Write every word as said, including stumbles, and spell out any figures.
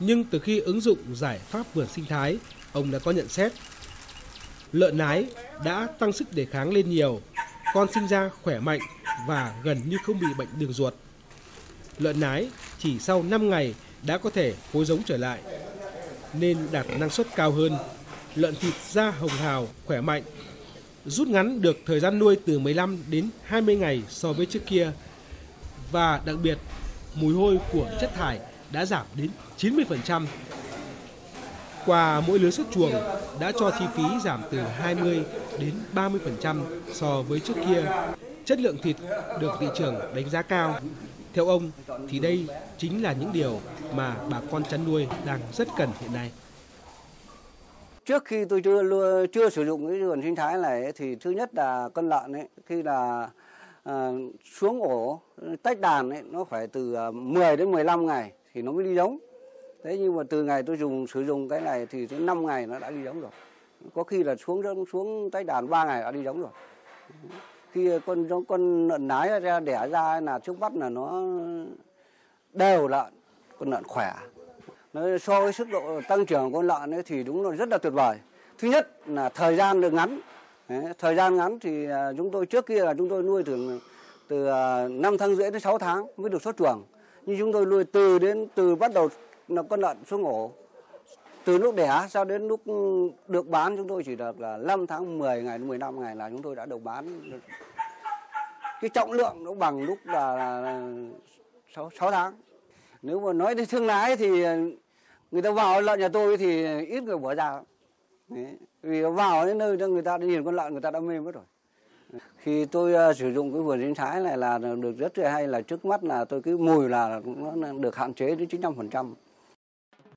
Nhưng từ khi ứng dụng giải pháp vườn sinh thái, ông đã có nhận xét. Lợn nái đã tăng sức đề kháng lên nhiều, con sinh ra khỏe mạnh và gần như không bị bệnh đường ruột. Lợn nái chỉ sau năm ngày đã có thể phối giống trở lại, nên đạt năng suất cao hơn. Lợn thịt da hồng hào, khỏe mạnh, rút ngắn được thời gian nuôi từ mười lăm đến hai mươi ngày so với trước kia. Và đặc biệt, mùi hôi của chất thải đã giảm đến chín mươi phần trăm. Qua mỗi lứa xuất chuồng đã cho chi phí giảm từ hai mươi đến ba mươi phần trăm so với trước kia. Chất lượng thịt được thị trường đánh giá cao. Theo ông thì đây chính là những điều mà bà con chăn nuôi đang rất cần hiện nay. Trước khi tôi chưa chưa sử dụng cái vườn sinh thái này thì thứ nhất là con lợn ấy, khi là à, xuống ổ tách đàn ấy, nó phải từ mười đến mười lăm ngày thì nó mới đi giống. Thế nhưng mà từ ngày tôi dùng sử dụng cái này thì đến năm ngày nó đã đi giống rồi. Có khi là xuống xuống tách đàn ba ngày đã đi giống rồi. Khi con con lợn nái ra đẻ ra là trước mắt là nó đều lợn, con lợn khỏe. Nó so với sức độ tăng trưởng của con lợn ấy thì đúng là rất là tuyệt vời. Thứ nhất là thời gian được ngắn. Đấy, thời gian ngắn thì chúng tôi trước kia là chúng tôi nuôi từ từ năm tháng rưỡi đến sáu tháng mới được xuất chuồng. Nhưng chúng tôi nuôi từ đến từ bắt đầu là con lợn xuống ổ, từ lúc đẻ cho đến lúc được bán chúng tôi chỉ được là năm tháng mười ngày đến mười lăm ngày là chúng tôi đã được bán. Cái trọng lượng nó bằng lúc là, là sáu tháng. Nếu mà nói đến thương lái thì người ta vào lợn nhà tôi thì ít người bỏ ra. Đấy. Vì vào đến nơi người ta nhìn con lợn người ta đã mê mất rồi. Khi tôi uh, sử dụng cái vườn sinh thái này là được rất là hay là trước mắt là tôi cái mùi là nó được hạn chế đến chín mươi lăm phần trăm.